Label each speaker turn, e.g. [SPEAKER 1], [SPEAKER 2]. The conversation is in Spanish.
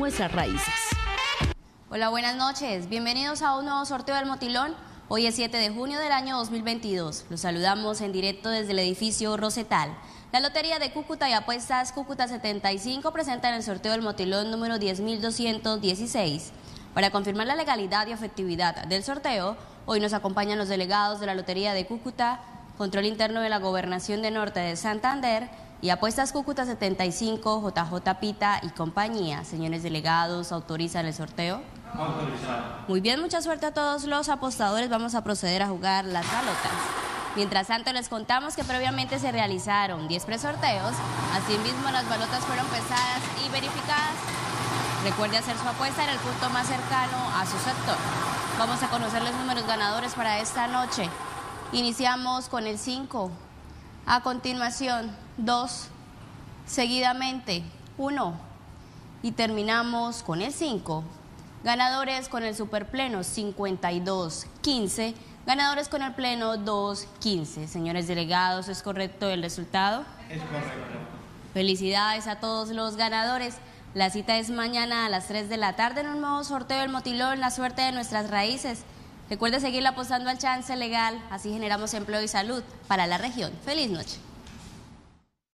[SPEAKER 1] Nuestras Raíces.
[SPEAKER 2] Hola, buenas noches. Bienvenidos a un nuevo sorteo del Motilón. Hoy es 7 de junio del año 2022. Los saludamos en directo desde el edificio Rosetal. La Lotería de Cúcuta y Apuestas Cúcuta 75 presentan el sorteo del Motilón número 10.216. Para confirmar la legalidad y efectividad del sorteo, hoy nos acompañan los delegados de la Lotería de Cúcuta, Control Interno de la Gobernación de Norte de Santander y Apuestas Cúcuta 75, JJ Pita y compañía. Señores delegados, ¿autorizan el sorteo?
[SPEAKER 3] Autorizado.
[SPEAKER 2] Muy bien, mucha suerte a todos los apostadores. Vamos a proceder a jugar las balotas. Mientras tanto, les contamos que previamente se realizaron 10 presorteos. Asimismo, las balotas fueron pesadas y verificadas. Recuerde hacer su apuesta en el punto más cercano a su sector. Vamos a conocer los números ganadores para esta noche. Iniciamos con el 5. A continuación, 2. Seguidamente, 1. Y terminamos con el 5. Ganadores con el superpleno 52-15. Ganadores con el pleno 2-15. Señores delegados, ¿es correcto el resultado?
[SPEAKER 3] Es correcto.
[SPEAKER 2] Felicidades a todos los ganadores. La cita es mañana a las 3 de la tarde en un nuevo sorteo del Motilón, la suerte de nuestras raíces. Recuerde seguir apostando al chance legal, así generamos empleo y salud para la región. Feliz noche.